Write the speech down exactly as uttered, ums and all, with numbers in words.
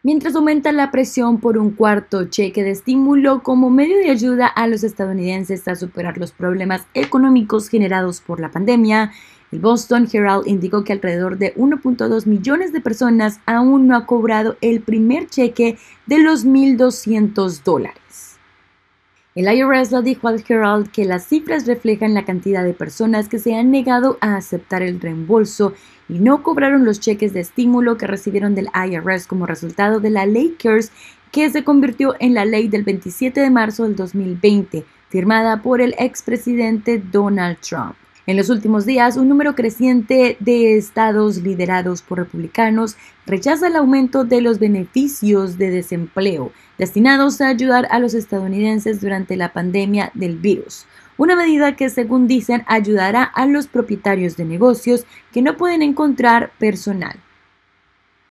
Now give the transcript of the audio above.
Mientras aumenta la presión por un cuarto cheque de estímulo como medio de ayuda a los estadounidenses a superar los problemas económicos generados por la pandemia, el Boston Herald indicó que alrededor de uno punto dos millones de personas aún no ha cobrado el primer cheque de los mil doscientos dólares. El I R S le dijo al Herald que las cifras reflejan la cantidad de personas que se han negado a aceptar el reembolso y no cobraron los cheques de estímulo que recibieron del I R S como resultado de la ley CARES, que se convirtió en la ley del veintisiete de marzo del dos mil veinte, firmada por el expresidente Donald Trump. En los últimos días, un número creciente de estados liderados por republicanos rechaza el aumento de los beneficios de desempleo destinados a ayudar a los estadounidenses durante la pandemia del virus, una medida que, según dicen, ayudará a los propietarios de negocios que no pueden encontrar personal.